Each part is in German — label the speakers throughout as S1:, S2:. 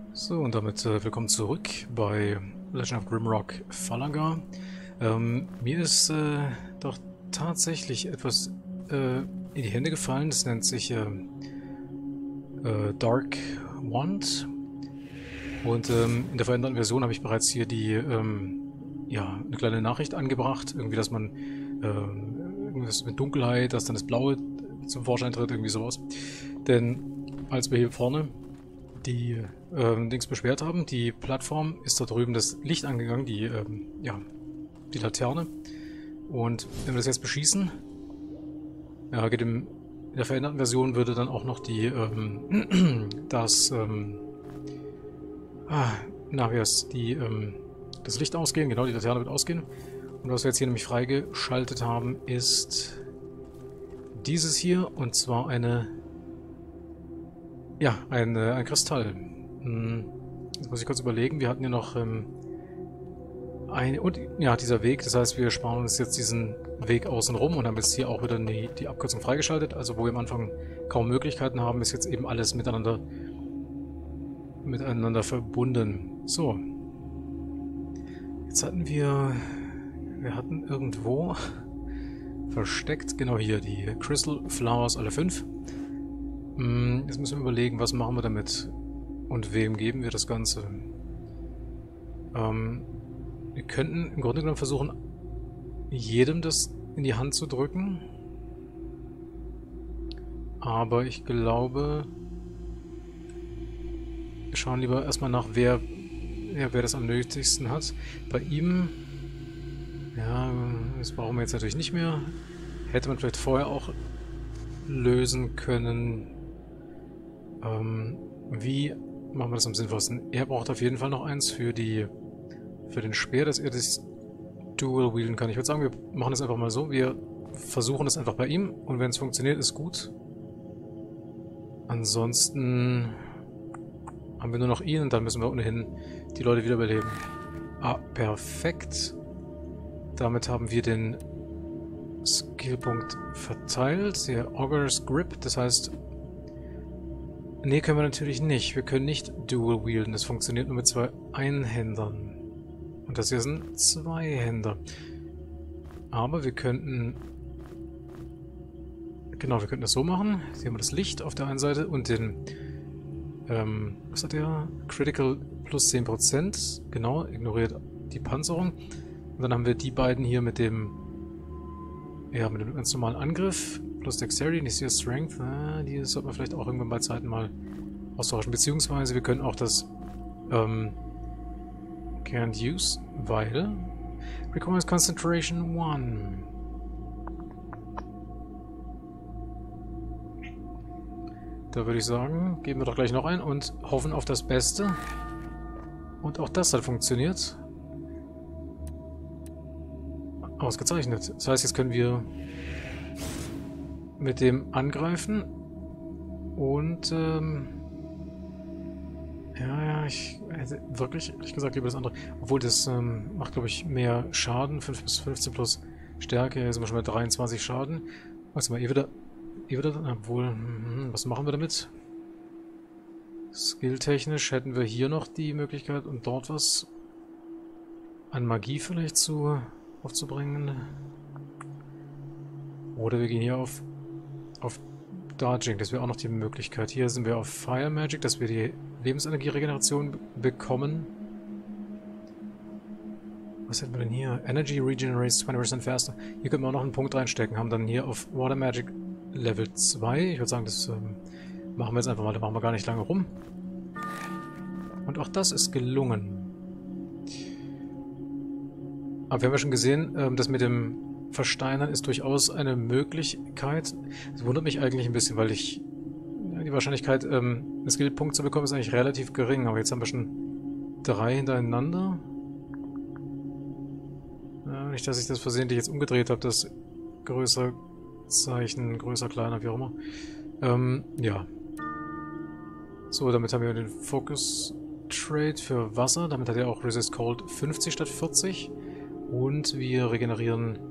S1: So, und damit willkommen zurück bei Legend of Grimrock Fallagar. Mir ist doch tatsächlich etwas in die Hände gefallen. Das nennt sich Dark Wand. Und in der veränderten Version habe ich bereits hier die, ja, eine kleine Nachricht angebracht. Irgendwie, dass man irgendwas mit Dunkelheit, dass dann das Blaue zum Vorschein tritt, irgendwie sowas. Denn als wir hier vorne die Dings beschwert haben, die Plattform, ist da drüben das Licht angegangen, die, ja, die Laterne. Und wenn wir das jetzt beschießen, ja, in der veränderten Version würde dann auch noch die, das Licht ausgehen, genau, die Laterne wird ausgehen. Und was wir jetzt hier nämlich freigeschaltet haben, ist dieses hier, und zwar ein Kristall. Jetzt muss ich kurz überlegen, wir hatten ja noch dieser Weg, das heißt, wir sparen uns jetzt diesen Weg außen rum und haben jetzt hier auch wieder die Abkürzung freigeschaltet. Also wo wir am Anfang kaum Möglichkeiten haben, ist jetzt eben alles miteinander verbunden. So. Jetzt hatten wir hatten irgendwo versteckt, genau hier, die Crystal Flowers, alle 5. Jetzt müssen wir überlegen, was machen wir damit und wem geben wir das Ganze. Wir könnten im Grunde genommen versuchen, jedem das in die Hand zu drücken. Aber ich glaube, wir schauen lieber erstmal nach, wer das am nötigsten hat. Bei ihm, ja, das brauchen wir jetzt natürlich nicht mehr. Hätte man vielleicht vorher auch lösen können. Wie machen wir das am sinnvollsten? Er braucht auf jeden Fall noch eins für den Speer, dass er das Dual wielden kann. Ich würde sagen, wir machen das einfach mal so. Wir versuchen das einfach bei ihm und wenn es funktioniert, ist gut. Ansonsten haben wir nur noch ihn und dann müssen wir ohnehin die Leute wiederbeleben. Ah, perfekt. Damit haben wir den Skillpunkt verteilt. Der Augur's Grip, das heißt... Ne, können wir natürlich nicht. Wir können nicht Dual wielden. Das funktioniert nur mit 2 Einhändern. Und das hier sind 2 Händer. Aber wir könnten... Genau, wir könnten das so machen. Hier haben wir das Licht auf der einen Seite und den... was hat der? Critical plus 10%. Genau, ignoriert die Panzerung. Und dann haben wir die beiden hier mit dem... Ja, mit dem ganz normalen Angriff. Plus Dexterity, nicht sehr Strength. Die sollte man vielleicht auch irgendwann bei Zeiten mal austauschen. Beziehungsweise wir können auch das Can't Use, weil Requires Concentration 1. Da würde ich sagen, geben wir doch gleich noch ein und hoffen auf das Beste. Und auch das hat funktioniert. Ausgezeichnet. Das heißt, jetzt können wir mit dem angreifen und ich hätte wirklich, ehrlich gesagt, lieber das andere. Obwohl das macht, glaube ich, mehr Schaden. 5 bis 15 plus Stärke. Jetzt sind wir schon bei 23 Schaden. Was mal, ihr wieder obwohl, was machen wir damit? Skilltechnisch hätten wir hier noch die Möglichkeit und dort was an Magie vielleicht aufzubringen. Oder wir gehen hier auf Dodging, das wäre auch noch die Möglichkeit. Hier sind wir auf Fire Magic, dass wir die Lebensenergie-Regeneration bekommen. Was hätten wir denn hier? Energy regenerates 20% faster. Hier könnten wir auch noch einen Punkt reinstecken. Haben dann hier auf Water Magic Level 2. Ich würde sagen, das machen wir jetzt einfach mal. Da machen wir gar nicht lange rum. Und auch das ist gelungen. Aber wir haben ja schon gesehen, das mit dem Versteinern ist durchaus eine Möglichkeit. Das wundert mich eigentlich ein bisschen, weil die Wahrscheinlichkeit, einen Skillpunkt zu bekommen, ist eigentlich relativ gering. Aber jetzt haben wir schon 3 hintereinander. Nicht, dass ich das versehentlich jetzt umgedreht habe, das größer Zeichen, größer, kleiner, wie auch immer. Ja. So, damit haben wir den Focus Trade für Wasser. Damit hat er auch Resist Cold 50 statt 40. Und wir regenerieren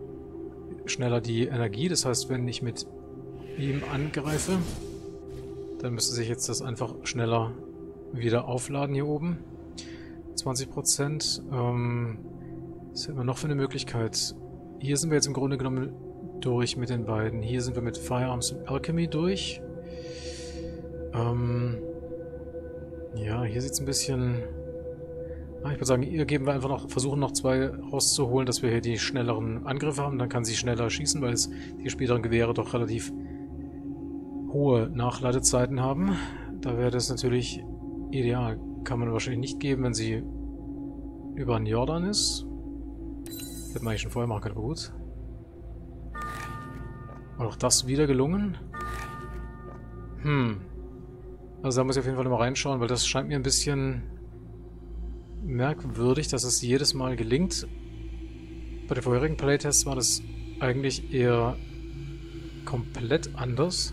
S1: schneller die Energie. Das heißt, wenn ich mit ihm angreife, Dann müsste sich jetzt das einfach schneller wieder aufladen hier oben. 20%. Was hätten wir noch für eine Möglichkeit? Hier sind wir jetzt im Grunde genommen durch mit den beiden. Hier sind wir mit Firearms und Alchemy durch. Ja, hier sieht es ein bisschen... ich würde sagen, hier geben wir einfach noch, versuchen noch 2 rauszuholen, dass wir hier die schnelleren Angriffe haben. Dann kann sie schneller schießen, weil es die späteren Gewehre doch relativ hohe Nachladezeiten haben. Da wäre das natürlich ideal. Kann man wahrscheinlich nicht geben, wenn sie über den Jordan ist. Hätte man eigentlich schon vorher machen können, aber gut. Und auch das wieder gelungen. Also da muss ich auf jeden Fall nochmal reinschauen, weil das scheint mir ein bisschen merkwürdig, dass es jedes Mal gelingt. Bei den vorherigen Playtests war das eigentlich eher komplett anders.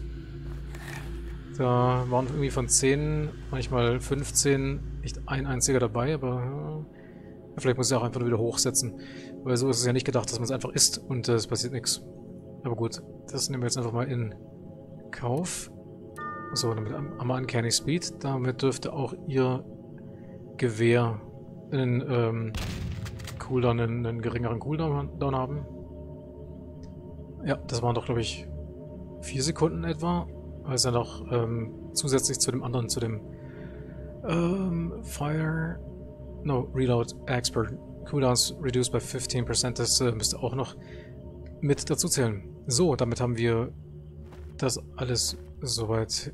S1: Da waren irgendwie von 10, manchmal 15, nicht ein einziger dabei, aber vielleicht muss ich auch einfach nur wieder hochsetzen. Weil so ist es ja nicht gedacht, dass man es einfach isst und es passiert nichts. Aber gut, das nehmen wir jetzt einfach mal in Kauf. So, damit haben wir Uncanny Speed. Damit dürfte auch ihr Gewehr einen Cooldown, einen geringeren Cooldown haben. Ja, das waren doch, glaube ich, 4 Sekunden etwa. Weil es ja noch zusätzlich zu dem anderen, zu dem Reload Expert Cooldowns reduced by 15%, das müsste auch noch mit dazu zählen. So, damit haben wir das alles soweit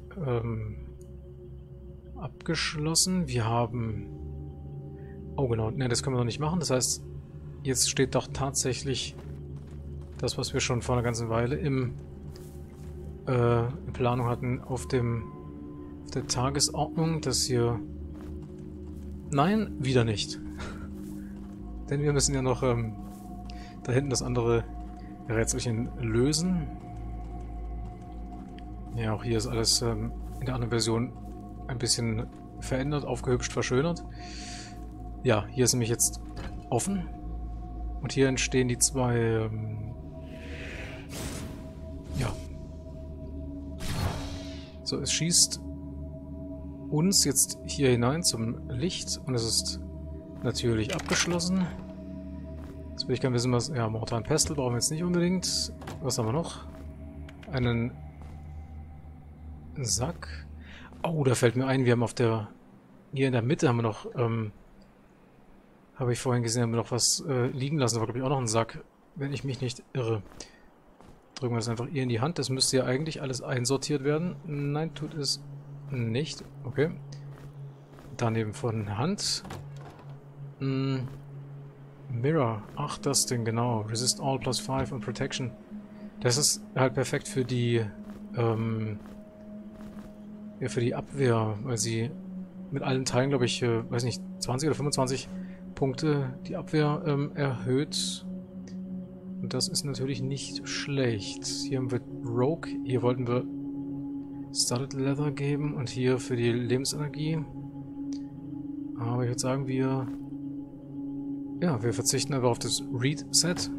S1: abgeschlossen. Wir haben... Oh genau, ne, das können wir noch nicht machen. Das heißt, jetzt steht doch tatsächlich das, was wir schon vor einer ganzen Weile in Planung hatten, auf der Tagesordnung, dass hier... Nein, wieder nicht. Denn wir müssen ja noch da hinten das andere Rätselchen lösen. Ja, auch hier ist alles in der anderen Version ein bisschen verändert, aufgehübscht, verschönert. Ja, hier ist nämlich jetzt offen. Und hier entstehen die 2... ja. So, es schießt uns jetzt hier hinein zum Licht und es ist natürlich abgeschlossen. Jetzt will ich gerne wissen, was... Ja, Mortar und Pestle brauchen wir jetzt nicht unbedingt. Was haben wir noch? Einen Sack. Oh, da fällt mir ein, wir haben auf der... Hier in der Mitte haben wir noch... habe ich vorhin gesehen, haben wir noch was liegen lassen. Da war, glaube ich, auch noch ein Sack, wenn ich mich nicht irre. Drücken wir das einfach ihr in die Hand. Das müsste ja eigentlich alles einsortiert werden. Nein, tut es nicht. Okay. Daneben von Hand. Mirror. Ach, das Ding, genau. Resist all +5 und Protection. Das ist halt perfekt für die, ja, für die Abwehr, weil sie mit allen Teilen, glaube ich, weiß nicht, 20 oder 25 Punkte die Abwehr erhöht. Und das ist natürlich nicht schlecht. Hier haben wir Rogue. Hier wollten wir Studded Leather geben und hier für die Lebensenergie. Aber ich würde sagen, wir verzichten aber auf das Read-Set.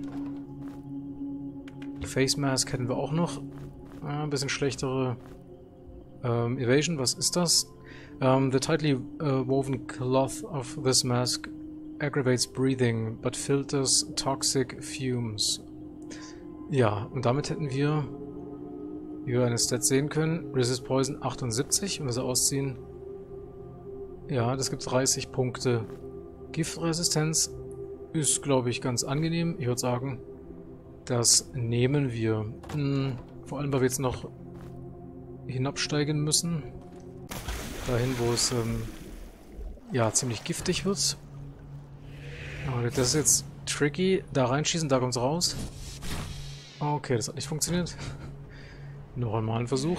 S1: Face Mask hätten wir auch noch. Ein bisschen schlechtere Evasion. Was ist das? The tightly woven cloth of this mask aggravates breathing, but filters toxic fumes. Ja, und damit hätten wir, wie wir eine Stat sehen können, Resist Poison 78 und das ausziehen. Ja, das gibt 30 Punkte Giftresistenz. Ist, glaube ich, ganz angenehm. Ich würde sagen, das nehmen wir. Vor allem, weil wir jetzt noch hinabsteigen müssen. Dahin, wo es ja ziemlich giftig wird. Aber das ist jetzt tricky. Da reinschießen, da kommt es raus. Okay, das hat nicht funktioniert. Noch einmal ein Versuch.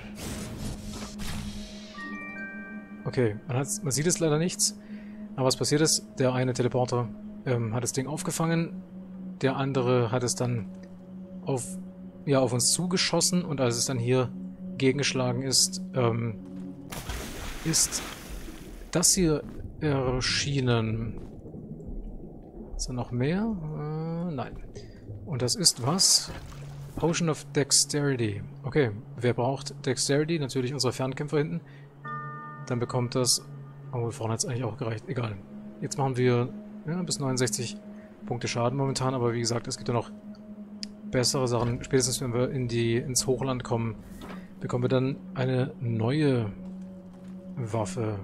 S1: Okay, man sieht es leider nichts. Aber was passiert ist, der eine Teleporter hat das Ding aufgefangen. Der andere hat es dann auf uns zugeschossen. Und als es dann hier gegengeschlagen ist, ist das hier erschienen. Ist da noch mehr? Nein. Und das ist was? Potion of Dexterity. Okay, wer braucht Dexterity? Natürlich unsere Fernkämpfer hinten. Dann bekommt das... Oh, vorne hat es eigentlich auch gereicht. Egal. Jetzt machen wir ja, bis 69 Punkte Schaden momentan, aber wie gesagt, es gibt ja noch bessere Sachen. Spätestens wenn wir ins Hochland kommen, bekommen wir dann eine neue Waffe.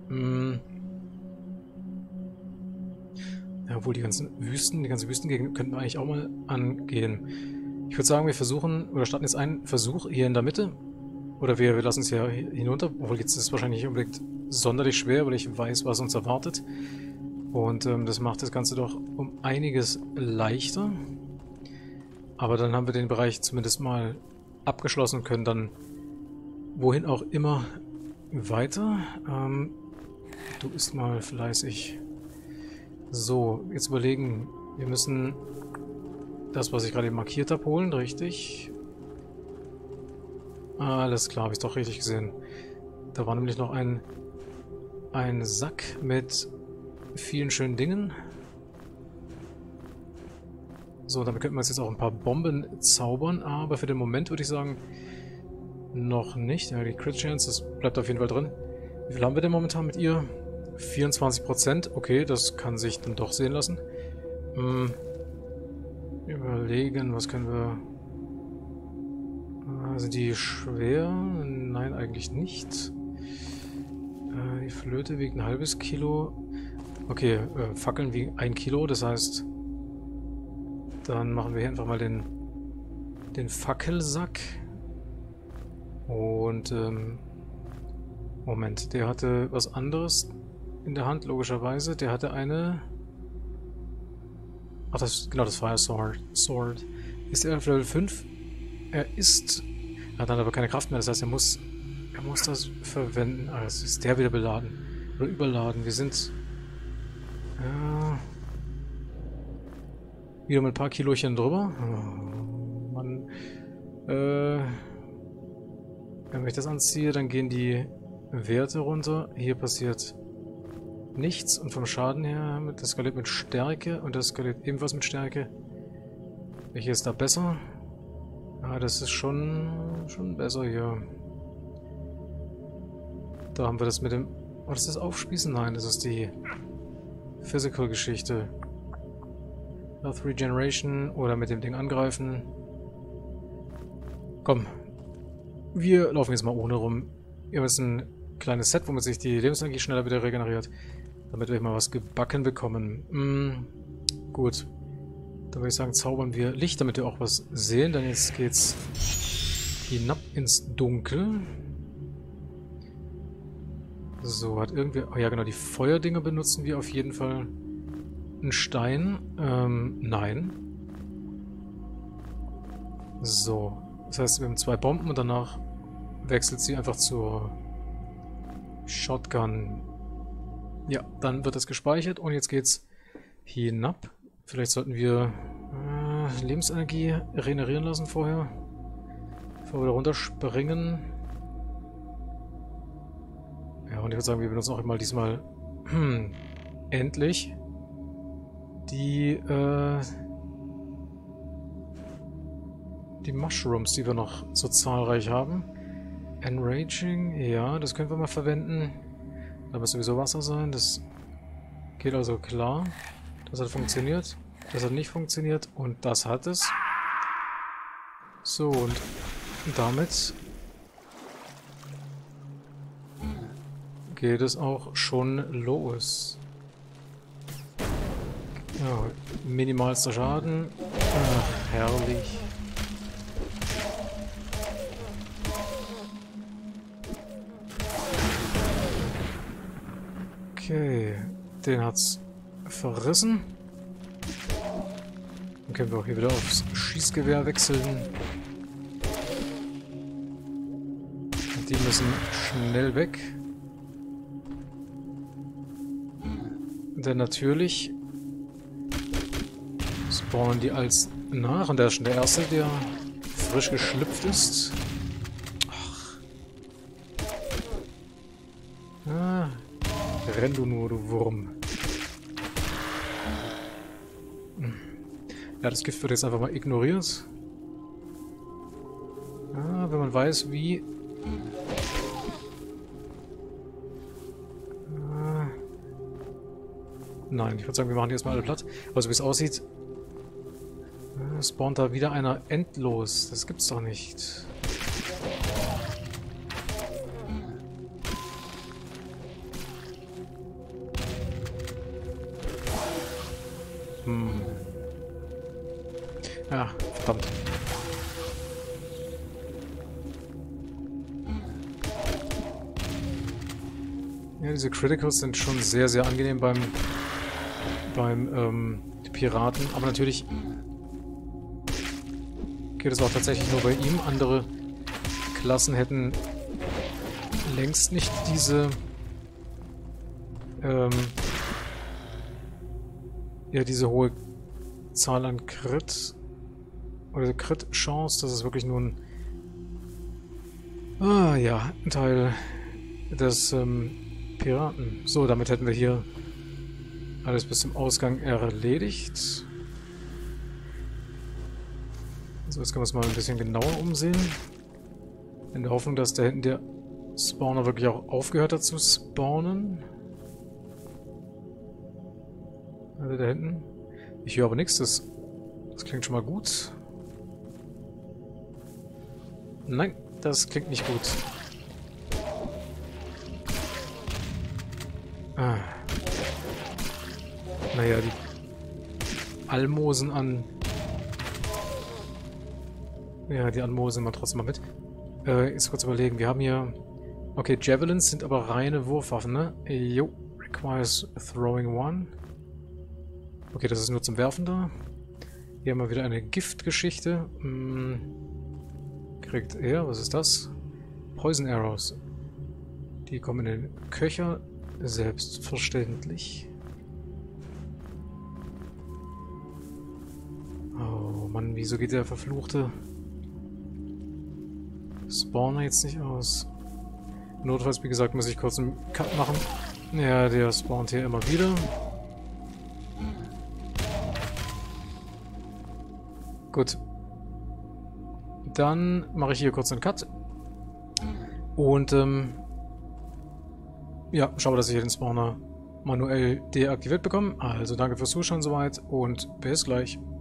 S1: Ja, obwohl die ganze Wüstengegend könnten wir eigentlich auch mal angehen. Ich würde sagen, wir versuchen, oder starten jetzt einen Versuch hier in der Mitte. Oder wir lassen es ja hinunter, obwohl jetzt ist es wahrscheinlich nicht unbedingt sonderlich schwer, weil ich weiß, was uns erwartet. Und das macht das Ganze doch um einiges leichter. Aber dann haben wir den Bereich zumindest mal abgeschlossen und können dann wohin auch immer weiter. Du bist mal fleißig. So, jetzt überlegen. Wir müssen das, was ich gerade markiert habe, holen, richtig? Alles klar, habe ich doch richtig gesehen. Da war nämlich noch ein Sack mit vielen schönen Dingen. So, damit könnten wir jetzt auch ein paar Bomben zaubern, aber für den Moment würde ich sagen, noch nicht. Ja, die Crit Chance, das bleibt auf jeden Fall drin. Wie viel haben wir denn momentan mit ihr? 24%. Okay, das kann sich dann doch sehen lassen. Überlegen, was können wir... Sind die schwer? Nein, eigentlich nicht. Die Flöte wiegt ein halbes Kilo. Okay, Fackeln wiegen 1 Kilo, das heißt... Dann machen wir hier einfach mal den Fackelsack. Und, Moment, der hatte was anderes in der Hand, logischerweise. Der hatte eine... Ach, genau, das Fire Sword. Ist er auf Level 5? Er ist... Er hat dann aber keine Kraft mehr, das heißt, er muss das verwenden. Ah, jetzt ist der wieder beladen. Oder überladen. Wir sind... wieder mit ein paar Kilochen drüber. Oh, Mann. Wenn ich das anziehe, dann gehen die Werte runter. Hier passiert nichts. Und vom Schaden her, das skaliert mit Stärke. Und das skaliert ebenfalls mit Stärke. Welche ist da besser? Ah, das ist schon besser hier. Da haben wir das mit dem... Oh, das ist das Aufspießen? Nein, das ist die Physical-Geschichte. Health Regeneration oder mit dem Ding angreifen. Komm. Wir laufen jetzt mal ohne rum. Wir haben jetzt ein kleines Set, womit sich die Lebensenergie schneller wieder regeneriert. Damit wir mal was gebacken bekommen. Gut. Dann würde ich sagen, zaubern wir Licht, damit wir auch was sehen. Dann jetzt geht's hinab ins Dunkel. So, hat irgendwie... Oh ja, genau, die Feuerdinger benutzen wir auf jeden Fall. Ein Stein? Nein. So. Das heißt, wir haben 2 Bomben und danach wechselt sie einfach zur Shotgun. Ja, dann wird das gespeichert und jetzt geht's hinab. Vielleicht sollten wir Lebensenergie regenerieren lassen vorher. Bevor wir da runterspringen. Ja, und ich würde sagen, wir benutzen auch mal diesmal endlich die Mushrooms, die wir noch so zahlreich haben. Enraging, ja, das können wir mal verwenden. Da muss sowieso Wasser sein, das geht also klar. Das hat funktioniert, das hat nicht funktioniert und das hat es. So, und damit geht es auch schon los. Ja, minimalster Schaden. Ach, herrlich. Okay, den hat's verrissen. Dann können wir auch hier wieder aufs Schießgewehr wechseln. Die müssen schnell weg. Denn natürlich spawnen die als nach. Und der ist schon der erste, der frisch geschlüpft ist. Ach. Ah, renn du nur, du Wurm. Ja, das Gift wird jetzt einfach mal ignoriert. weiß, wie... Nein, ich würde sagen, wir machen die erstmal alle platt. Also wie es aussieht, spawnt da wieder einer endlos. Das gibt's doch nicht. Ja, verdammt. Ja, diese Criticals sind schon sehr, sehr angenehm beim Piraten. Aber natürlich geht es auch tatsächlich nur bei ihm. Andere Klassen hätten längst nicht diese ja, diese hohe Zahl an Crit oder Crit-Chance. Das ist wirklich nur ein ja, ein Teil des Piraten. So, damit hätten wir hier alles bis zum Ausgang erledigt. So, jetzt können wir uns mal ein bisschen genauer umsehen. In der Hoffnung, dass da hinten der Spawner wirklich auch aufgehört hat zu spawnen. Also da hinten. Ich höre aber nichts, das klingt schon mal gut. Nein, das klingt nicht gut. Naja, die Almosen an... Ja, die Almosen nehmen wir trotzdem mal mit. Jetzt kurz überlegen, wir haben hier... Okay, Javelins sind aber reine Wurfwaffen, ne? Jo, requires throwing one. Okay, das ist nur zum Werfen da. Hier haben wir wieder eine Giftgeschichte. Kriegt er, was ist das? Poison Arrows. Die kommen in den Köcher, selbstverständlich. Oh Mann, wieso geht der verfluchte Spawner jetzt nicht aus? Notfalls, wie gesagt, muss ich kurz einen Cut machen. Ja, der spawnt hier immer wieder. Gut. Dann mache ich hier kurz einen Cut. Und, ja, schaue, dass ich hier den Spawner manuell deaktiviert bekomme. Also danke fürs Zuschauen soweit und bis gleich.